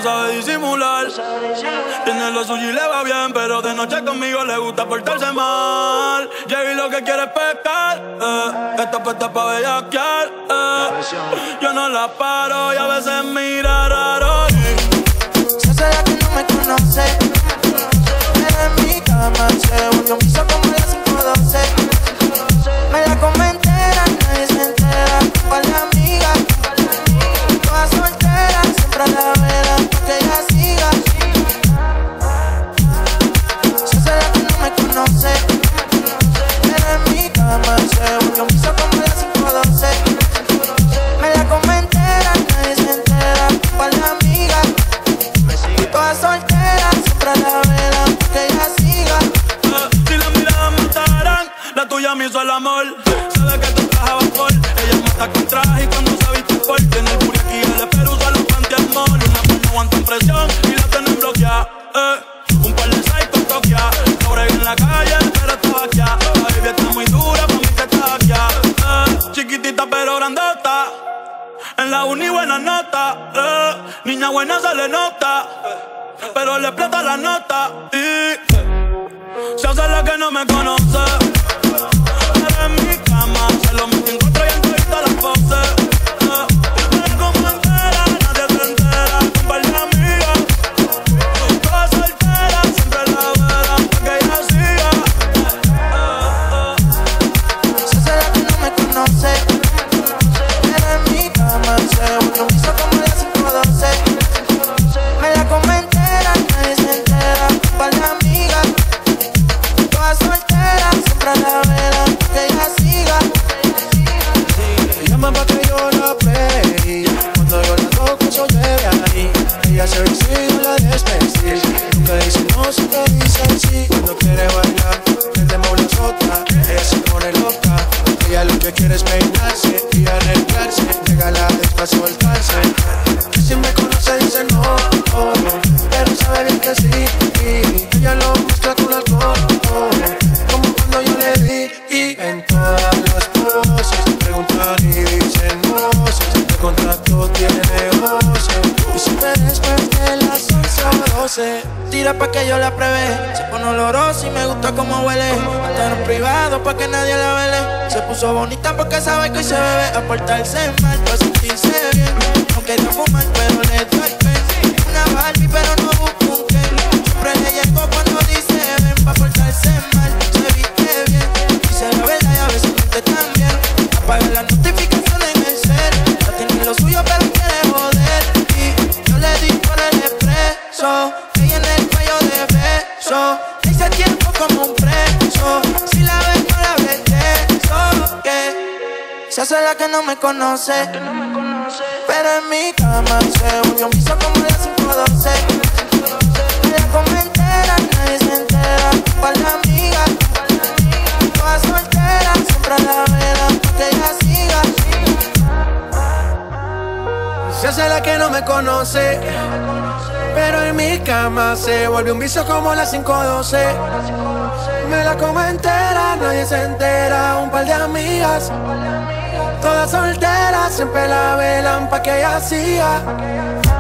sabe disimular. Tiene lo suyo y le va bien, pero de noche conmigo le gusta portarse mal. Llegué y lo que quiere es pescar, esta puesta pa' bellaquear, Yo no la paro y a veces mira raro. Se hace la que no me conoce, pero en mi cama se volvió un piso como las 5:12. Me la come entera, nadie se entera. Pa' la amiga, toda soltera, siempre a la vela, pa' que ella siga. Se hace la que no me conoce, pero en mi cama se volvió un piso como las 5:12. Me la come entera, nadie se entera. Pa' la amiga, toda soltera, siempre a la vela, pa' que ella siga. Si las miradas matarán, la tuya me hizo el amor. Sabe que tú estás a vapor. Ella mata con traje y cuando se viste por. Tiene el puri aquí, el espero usa los pantiamol. Una pues no aguantan presión y la tienen bloqueada. Un par de psychos toquea. Sobrevive en la calle, pero está aquí. La baby está muy dura, pa' mí que está aquí. Chiquitita pero grandota. En la uni buena nota. Niña buena se le nota, pero le explota la nota. Y se hace la que no me conoce, pero en mi cama se lo mete en contra y en todas las poses. Me la como entera, nadie se entera. Un par de amigas, toda soltera, siempre la vela, pa' que ella siga. Se hace la que no me conoce, pero en mi cama se volvió un piso como las 5:12. Me la come entera, nadie se entera. Pa' la amiga, toda soltera, siempre a la vela, pa' que ella siga. Me llama pa' que yo la play. Cuando yo la toco, eso llega ahí. Ella se viste y la desvestí. Nunca dice no, siempre dice sí. Cuando quiere bailar, prendemos la sota. Ella se pone loca. Ella lo que quiere es peinarse y arreglarse. Llega la pa' soltarse. Que si me conoce dice no, oh, pero sabe bien que sí. Y ella lo muestra con alcohol, como cuando yo le di. Y en todas las poses preguntan y dicen voces. El contrato tiene voces y siempre después de las 11 o 12. Tira pa' que yo la pruebe. Se pone olorosa y me gusta como huele. Hasta en un privado pa' que nadie la vele. Se puso bonita porque sabe que hoy se bebe. A portarse mal pa' sentirse bien. No quería fumar pero le doy pen. Una Barbie pero no busco un Ken. Siempre le llego cuando dice ven. Pa' portarse mal, se viste bien. Dice la verdad y a veces miente también. Apaga las notificaciones en el cel. Ya tiene lo suyo pero quiere joder. Y yo le di por el expreso. Ella en el cuello de beso. Le hice tiempo como un preso. Si la ves no la ves de eso. Que se hace la que no me conoce, pero en mi cama se volvió un piso como las 5:12. Me la come entera, nadie se entera. Pa' la amiga, toda soltera, siempre a la vela, pa' que ella siga. Se hace la que no me conoce, pero en mi cama se volvió un vicio como las 5:12. Me la como entera, nadie se entera. Un par de amigas, todas solteras, siempre la velan pa' que ella siga.